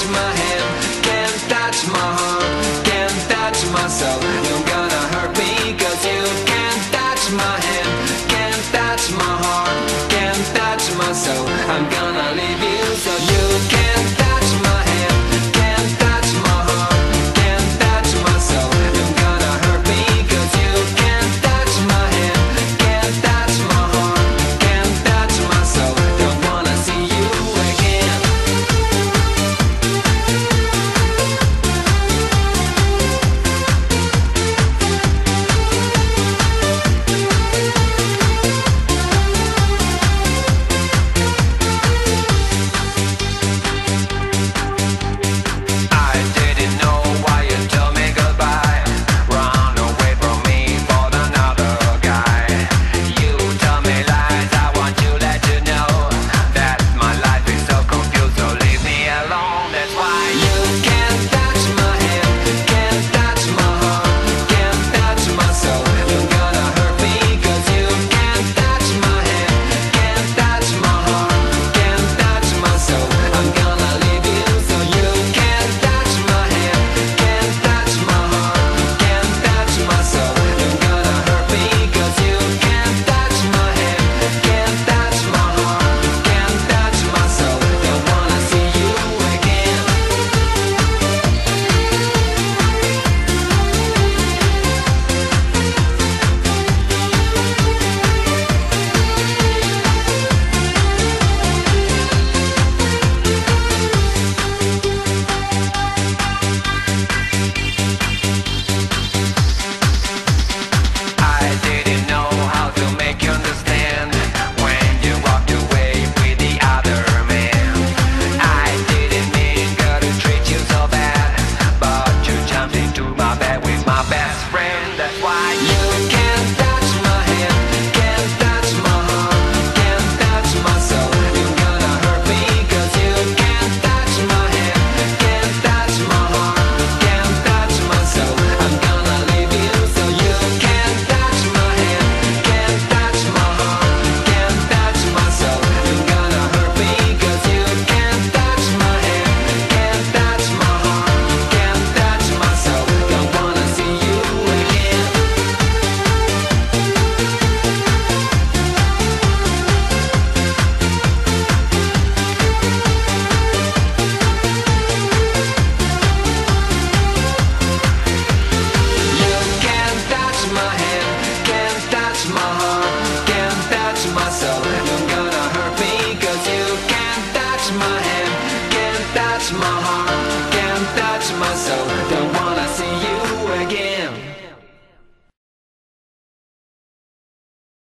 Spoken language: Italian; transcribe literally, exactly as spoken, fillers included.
my hand, can't touch my heart, can't touch my soul. You're gonna hurt me cause you can't touch my hand, can't touch my heart, can't touch my soul. I'm gonna leave you so you can't touch my hand, can't touch my heart, can't touch my soul. You're gonna hurt me cause you can't touch my hand, can't touch my heart, can't touch my soul. Don't wanna see you again. I didn't know why you told me goodbye. Run away from me for another guy. You tell me lies, I want to let you know that my life is so confused, so leave me alone. That's why you can't touch my hand, can't touch my heart, can't touch my soul. You're gonna hurt me cause you can't touch my hand, can't touch my heart, can't touch my soul. I'm gonna leave you so you can't touch my hand, can't touch my heart, can't touch my soul. You're gonna hurt me cause you can't touch my hand, can't touch my heart, can't touch my soul. Don't wanna see you again. I didn't know how to make you understand when you walked away with the other man. I didn't mean, girl, to treat you so bad, but you jumped into my bed with my best friend. That's why you can't touch my hand, can't touch my heart, can't touch my soul. You're gonna hurt me cause you can't touch my hand, can't touch my heart, can't touch my soul. I'm gonna leave you so you can't touch my hand, can't touch my heart, can't touch my soul. You're gonna hurt me cause you can't touch my hand, can't touch my heart, can't touch my soul. Don't wanna see you again. You can't touch my hand, can't touch my heart, can't touch my soul. You're gonna hurt me cause you can't touch my hand, can't touch my heart, can't touch my soul.